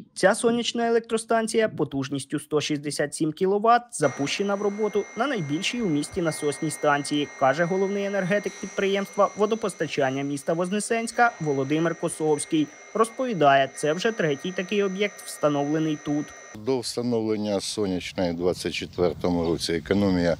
Ця сонячна електростанція потужністю 167 кВт запущена в роботу на найбільшій у місті насосній станції, каже головний енергетик підприємства водопостачання міста Вознесенська Володимир Косовський. Розповідає, це вже третій такий об'єкт, встановлений тут. До встановлення сонячної у 2024 році економія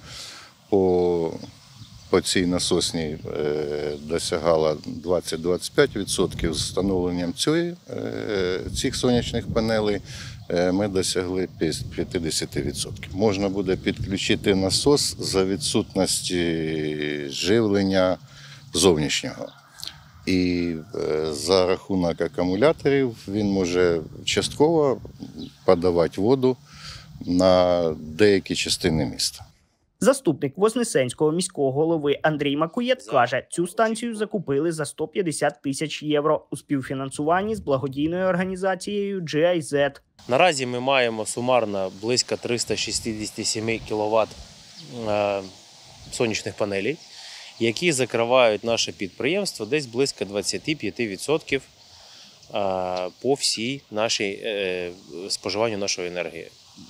по цій насосній досягала 20-25%. З встановленням цих сонячних панелей ми досягли 50%. Можна буде підключити насос за відсутності живлення зовнішнього. І за рахунок акумуляторів він може частково подавати воду на деякі частини міста. Заступник Вознесенського міського голови Андрій Макуєт каже, цю станцію закупили за 150 тисяч євро у співфінансуванні з благодійною організацією GIZ. Наразі ми маємо сумарно близько 367 кВт сонячних панелей, які закривають наше підприємство десь близько 25% по всій нашій споживанню нашої енергії.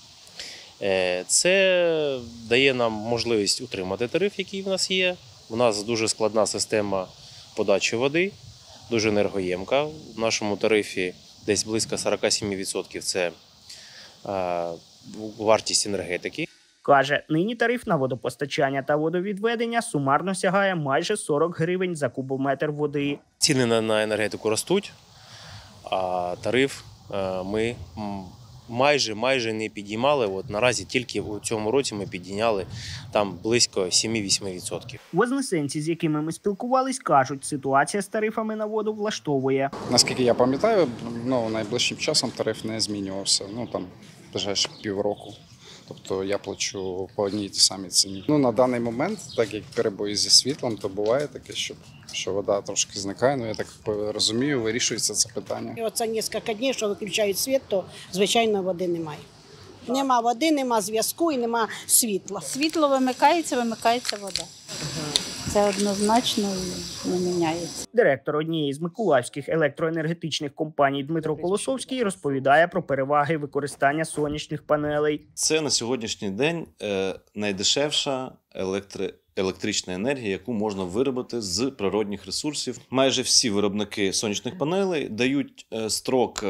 Це дає нам можливість утримати тариф, який в нас є. У нас дуже складна система подачі води, дуже енергоємка. В нашому тарифі десь близько 47% – це вартість енергетики. Каже, нині тариф на водопостачання та водовідведення сумарно сягає майже 40 гривень за кубометр води. Ціни на енергетику ростуть, а тариф ми майже не підіймали. От наразі тільки у цьому році ми підійняли там близько 7-8%. Вознесенці, з якими ми спілкувались, кажуть, ситуація з тарифами на воду влаштовує. Наскільки я пам'ятаю, найближчим часом тариф не змінювався, там ближайші півроку. Тобто я плачу по одній тій самій ціні. На даний момент, так як перебої зі світлом, то буває таке, що вода трошки зникає. Я так розумію, вирішується це питання. І оце кілька днів, що виключають світ, то, звичайно, води немає. Нема води, нема зв'язку і нема світла. Світло вимикається вода. Це однозначно не міняється. Директор однієї з миколаївських електроенергетичних компаній Дмитро Колосовський розповідає про переваги використання сонячних панелей. Це на сьогоднішній день найдешевша електрична енергія, яку можна виробити з природних ресурсів. Майже всі виробники сонячних панелей дають строк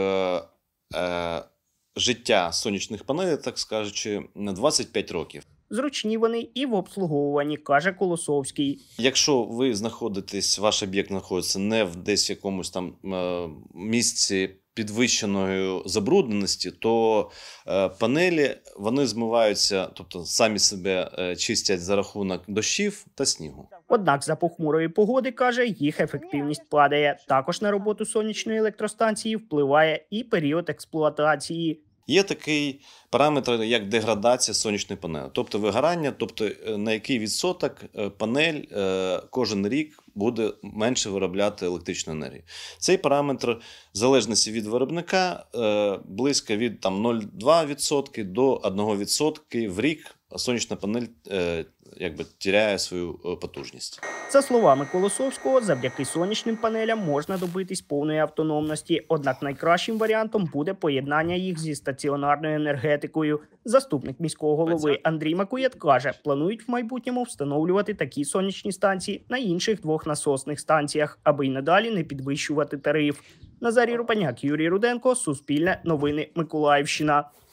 життя сонячних панелей, так скажучи, на 25 років. Зручні вони і в обслуговуванні, каже Колосовський. Якщо ви знаходитесь, ваш об'єкт знаходиться не в десь якомусь там місці підвищеної забрудненості, то панелі, вони змиваються, тобто самі себе чистять за рахунок дощів та снігу. Однак за похмурої погоди, каже, їх ефективність падає. Також на роботу сонячної електростанції впливає і період експлуатації. Є такий параметр, як деградація сонячної панелі, тобто вигорання, тобто на який відсоток панель кожен рік буде менше виробляти електричну енергію. Цей параметр, в залежності від виробника, близько від 0,2% до 1% в рік сонячна панель теряє свою потужність. За словами Колосовського, завдяки сонячним панелям можна добитись повної автономності, однак найкращим варіантом буде поєднання їх зі стаціонарною енергетикою. Заступник міського голови Андрій Макуєт каже, планують в майбутньому встановлювати такі сонячні станції на інших двох насосних станціях, аби й надалі не підвищувати тариф. Назарій Рупаняк, Юрій Руденко, Суспільне новини, Миколаївщина.